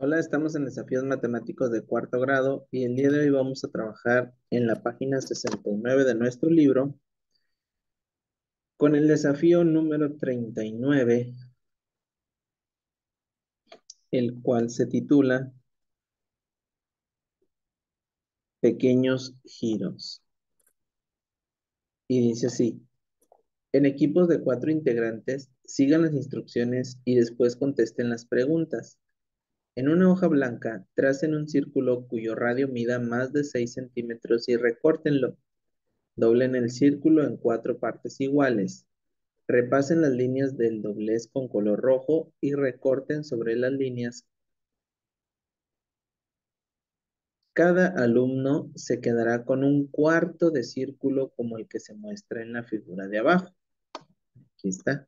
Hola, estamos en Desafíos Matemáticos de cuarto grado y el día de hoy vamos a trabajar en la página 69 de nuestro libro con el desafío número 39, el cual se titula Pequeños giros. Y dice así: en equipos de 4 integrantes, sigan las instrucciones y después contesten las preguntas. En una hoja blanca, tracen un círculo cuyo radio mida más de 6 centímetros y recórtenlo. Doblen el círculo en 4 partes iguales. Repasen las líneas del doblez con color rojo y recorten sobre las líneas. Cada alumno se quedará con un cuarto de círculo como el que se muestra en la figura de abajo. Aquí está.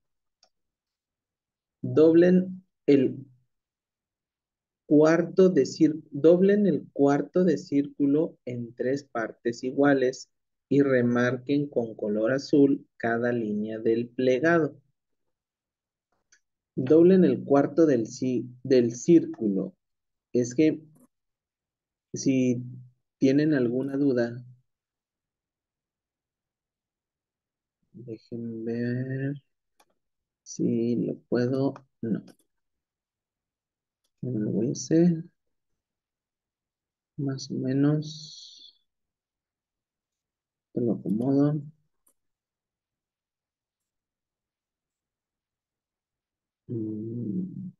Doblen el doblen el cuarto de círculo en 3 partes iguales y remarquen con color azul cada línea del plegado. Doblen el cuarto del círculo. Es que si tienen alguna duda, déjenme ver si lo puedo. No, no lo voy a hacer. Más o menos. Lo acomodo. Mm,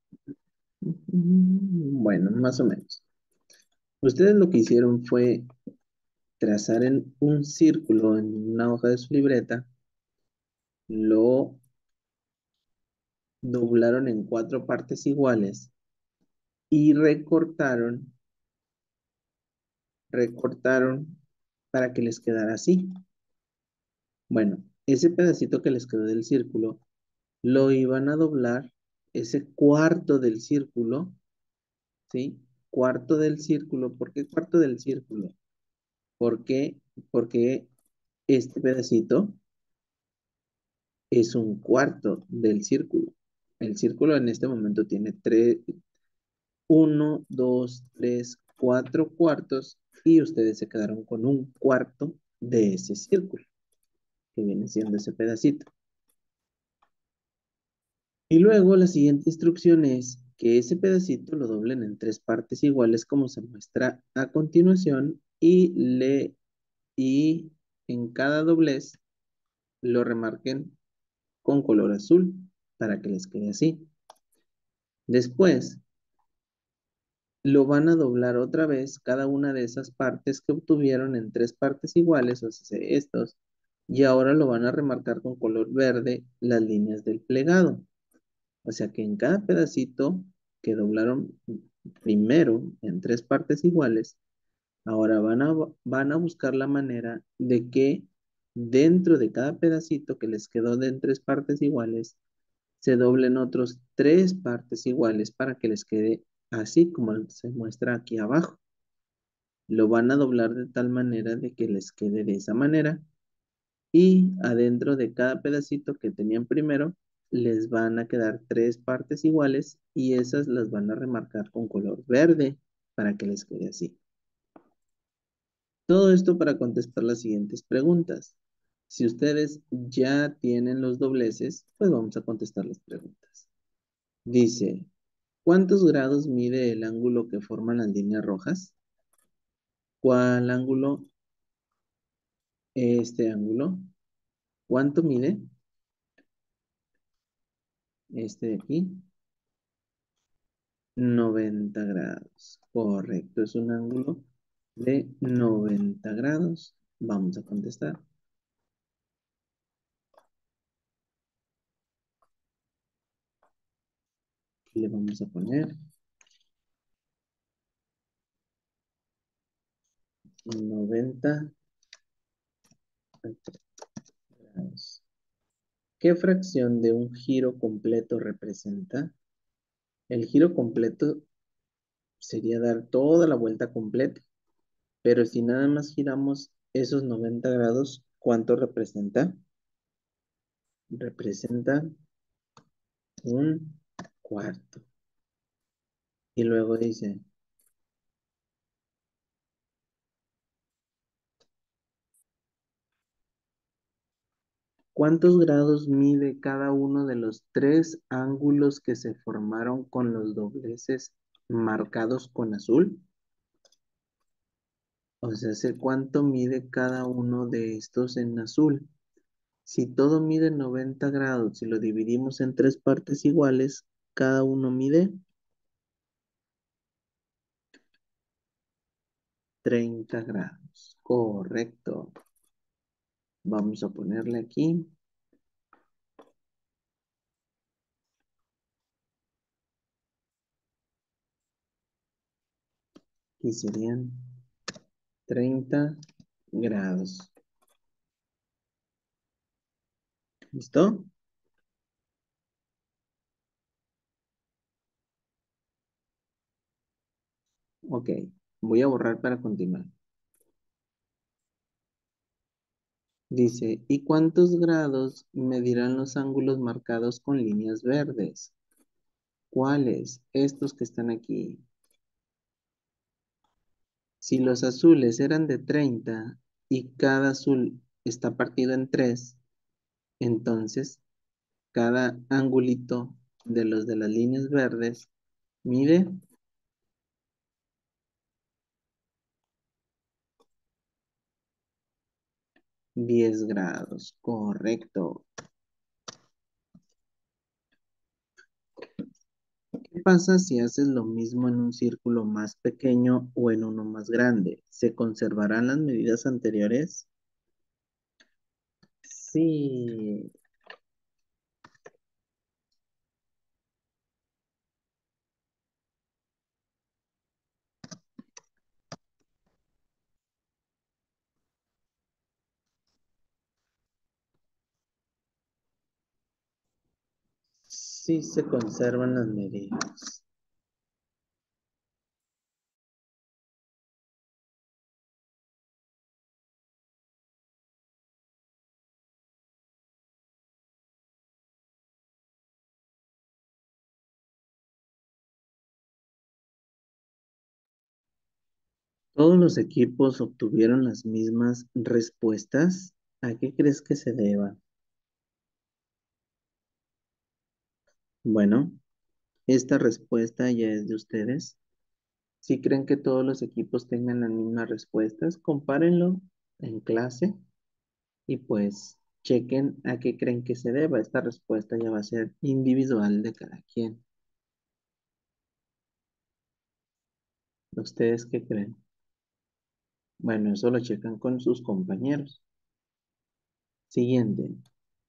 Bueno, más o menos. Ustedes lo que hicieron fue trazar en un círculo en una hoja de su libreta, lo doblaron en 4 partes iguales y recortaron para que les quedara así. Bueno, ese pedacito que les quedó del círculo, lo iban a doblar, ese cuarto del círculo, ¿sí? Cuarto del círculo. ¿Por qué cuarto del círculo? ¿Por qué? Porque este pedacito es un cuarto del círculo. El círculo en este momento tiene 1, 2, 3, 4 cuartos y ustedes se quedaron con un cuarto de ese círculo, que viene siendo ese pedacito. Y luego la siguiente instrucción es que ese pedacito lo doblen en 3 partes iguales como se muestra a continuación y en cada doblez lo remarquen con color azul para que les quede así. Después lo van a doblar otra vez cada una de esas partes que obtuvieron en 3 partes iguales, o sea, estos, y ahora lo van a remarcar con color verde las líneas del plegado. O sea que en cada pedacito que doblaron primero en 3 partes iguales, ahora van a buscar la manera de que dentro de cada pedacito que les quedó de en 3 partes iguales, se doblen otros 3 partes iguales para que les quede así como se muestra aquí abajo. Lo van a doblar de tal manera de que les quede de esa manera y adentro de cada pedacito que tenían primero, les van a quedar 3 partes iguales y esas las van a remarcar con color verde para que les quede así. Todo esto para contestar las siguientes preguntas. Si ustedes ya tienen los dobleces, pues vamos a contestar las preguntas. Dice, ¿cuántos grados mide el ángulo que forman las líneas rojas? ¿Cuál ángulo? Este ángulo. ¿Cuánto mide? Este de aquí. 90 grados. Correcto, es un ángulo de 90 grados. Vamos a contestar. Aquí le vamos a poner 90 grados. ¿Qué fracción de un giro completo representa? El giro completo sería dar toda la vuelta completa, pero si nada más giramos esos 90 grados, ¿cuánto representa? Representa un cuarto. Y luego dice, ¿cuántos grados mide cada uno de los tres ángulos que se formaron con los dobleces marcados con azul? O sea, sé cuánto mide cada uno de estos en azul. Si todo mide 90 grados y lo dividimos en tres partes iguales, cada uno mide 30 grados. Correcto. Vamos a ponerle aquí y serían 30 grados. ¿Listo? Ok. Voy a borrar para continuar. Dice, ¿y cuántos grados medirán los ángulos marcados con líneas verdes? ¿Cuáles? Estos que están aquí. Si los azules eran de 30 y cada azul está partido en 3, entonces cada angulito de los de las líneas verdes mide 10 grados. Correcto. ¿Qué pasa si haces lo mismo en un círculo más pequeño o en uno más grande? ¿Se conservarán las medidas anteriores? Sí, sí se conservan las medidas. ¿Todos los equipos obtuvieron las mismas respuestas? ¿A qué crees que se deba? Bueno, esta respuesta ya es de ustedes. Si creen que todos los equipos tengan las mismas respuestas, compárenlo en clase y pues chequen a qué creen que se deba. Esta respuesta ya va a ser individual de cada quien. ¿Ustedes qué creen? Bueno, eso lo checan con sus compañeros. Siguiente.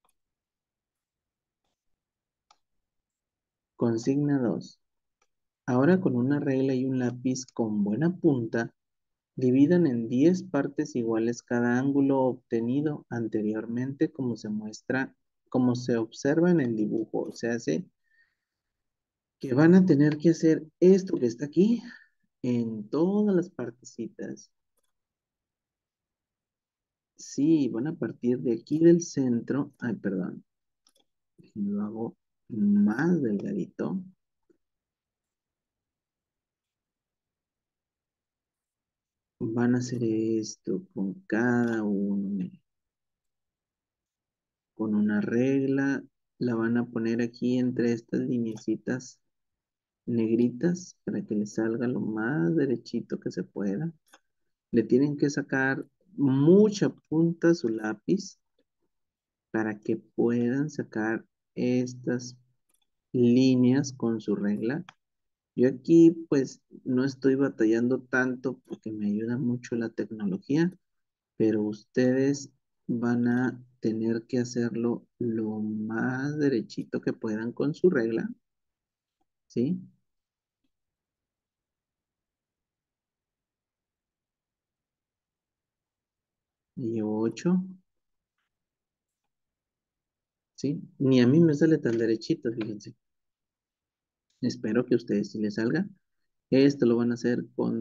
Consigna 2. Ahora con una regla y un lápiz con buena punta, dividan en 10 partes iguales cada ángulo obtenido anteriormente como se muestra, como se observa en el dibujo. O sea, hace que van a tener que hacer esto que está aquí en todas las partecitas. Sí, van a partir de aquí del centro. Ay, perdón. Lo hago más delgadito. Van a hacer esto con cada uno. Con una regla. La van a poner aquí entre estas lineecitas negritas para que le salga lo más derechito que se pueda. Le tienen que sacar mucha punta a su lápiz para que puedan sacar estas líneas con su regla. Yo aquí pues no estoy batallando tanto porque me ayuda mucho la tecnología, pero ustedes van a tener que hacerlo lo más derechito que puedan con su regla, ¿sí? Y 8, ¿sí? Ni a mí me sale tan derechito, fíjense. Espero que a ustedes sí les salga. Esto lo van a hacer con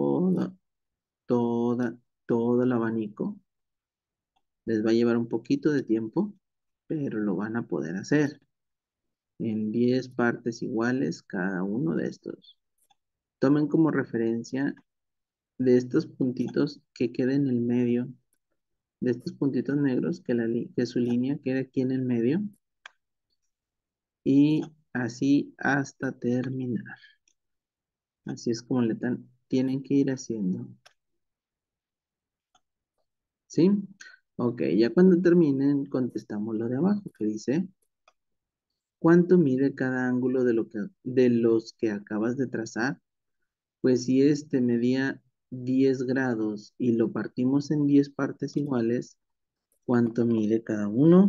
toda, todo el abanico. Les va a llevar un poquito de tiempo, pero lo van a poder hacer en 10 partes iguales cada uno de estos. Tomen como referencia de estos puntitos que queden en el medio, de estos puntitos negros, que su línea quede aquí en el medio y así hasta terminar. Así es como tienen que ir haciendo. ¿Sí? Ok, ya cuando terminen, contestamos lo de abajo, que dice, ¿cuánto mide cada ángulo de los que acabas de trazar? Pues si este medía 10 grados y lo partimos en 10 partes iguales, ¿cuánto mide cada uno?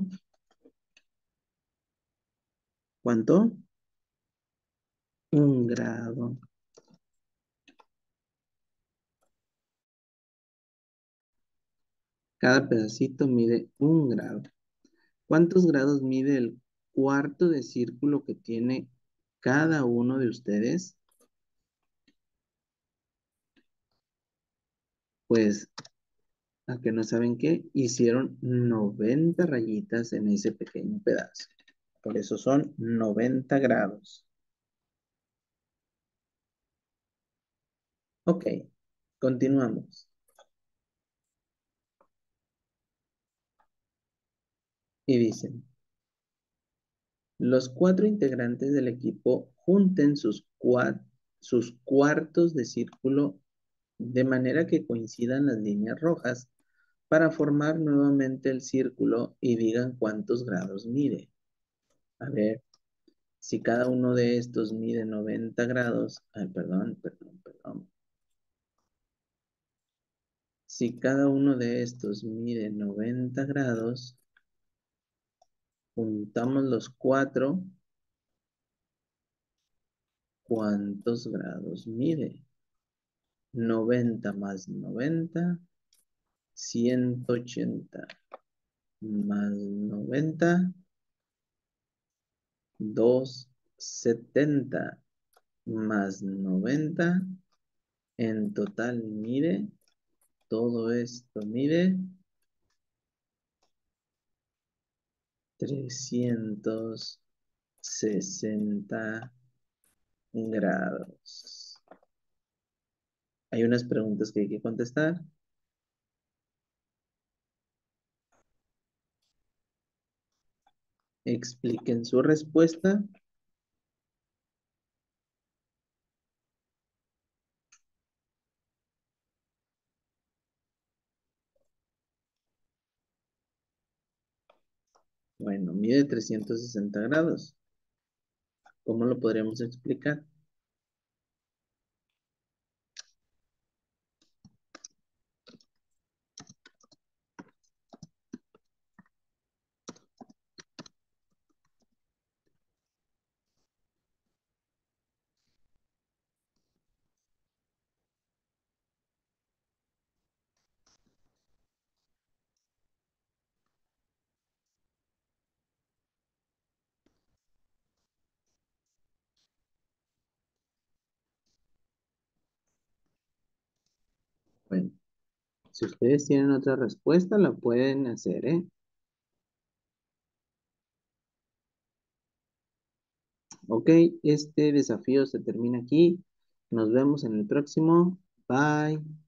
¿Cuánto? 1 grado. Cada pedacito mide 1 grado. ¿Cuántos grados mide el cuarto de círculo que tiene cada uno de ustedes? Pues, a que no saben qué, hicieron 90 rayitas en ese pequeño pedazo. Por eso son 90 grados. Ok, continuamos. Y dicen, los cuatro integrantes del equipo junten sus cuartos de círculo de manera que coincidan las líneas rojas para formar nuevamente el círculo y digan cuántos grados mide. A ver, si cada uno de estos mide 90 grados, ay, perdón. Si cada uno de estos mide 90 grados, juntamos los cuatro, ¿cuántos grados mide? 90 más 90, 180 más 90, 270 más 90. En total mide, todo esto mide 360 grados. Hay unas preguntas que hay que contestar. Expliquen su respuesta. Bueno, mide 360 grados. ¿Cómo lo podríamos explicar? Bueno, si ustedes tienen otra respuesta, la pueden hacer, ¿eh? Ok, este desafío se termina aquí. Nos vemos en el próximo. Bye.